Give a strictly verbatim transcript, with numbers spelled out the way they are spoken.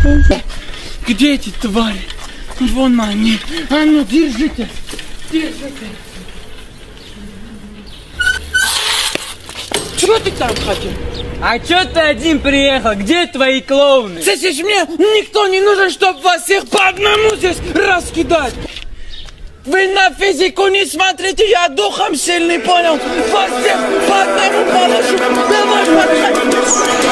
Где эти твари? Вон они. А ну, держите. Держите. Чего ты там хотел? А чё ты один приехал? Где твои клоуны? Слышишь, мне никто не нужен, чтобы вас всех по одному здесь раскидать. Вы на физику не смотрите, я духом сильный, понял? Вас всех по одному положу. Давай, подходи.